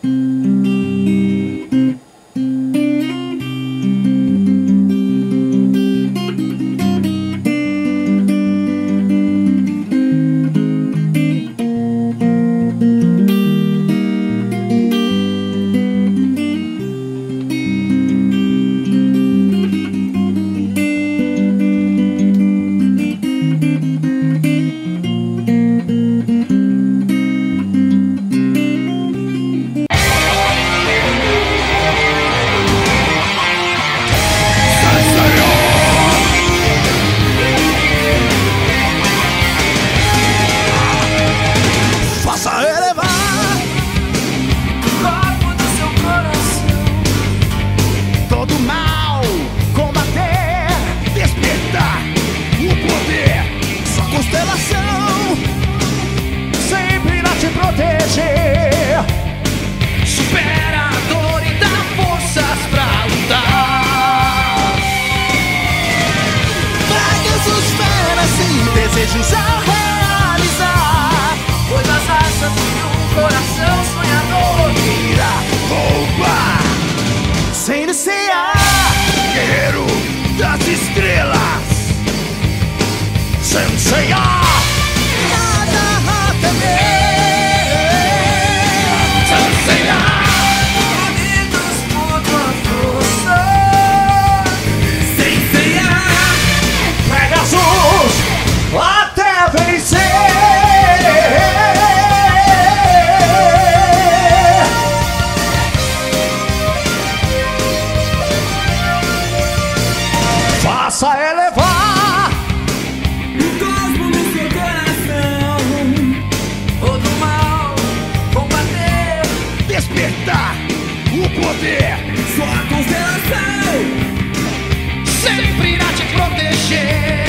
Desejos a realizar, pois as asas de um coração sonhador irá roubar, sem recear, guerreiro das estrelas, sem recear nada a temer, sem recear, unidos por tua força, sem recear, Pegasus até vencer. Faça elevar o cosmo no seu coração, todo mal, combater, despertar o poder. sua constelação Sempre irá te proteger,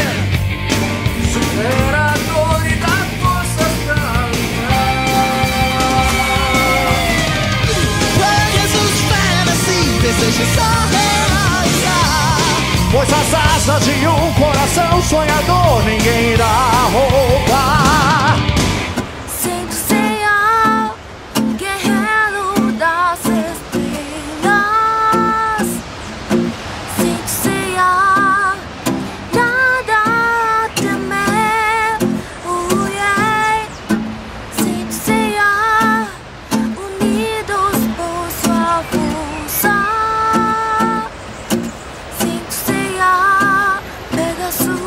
superador e dá força pra lutar. Pegasus Fantasy, desejos a realizar, pois as asas de um coração sonhador ninguém irá roubar. Sem Seiya, guerreiro das estrelas. Sem Seiya, nada a temer. Yeah. Sem Seiya, unidos por sua força. Sem Seiya, Pegasus.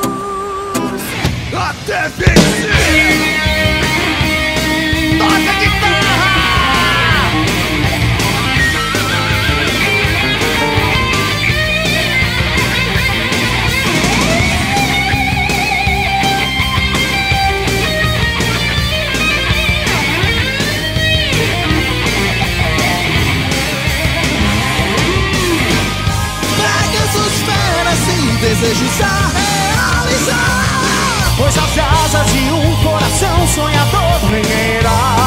Até vencer! Toca a guitarra! Pegasus Fantasy, desejos a realizar, pois as asas de um coração sonhador ninguém irá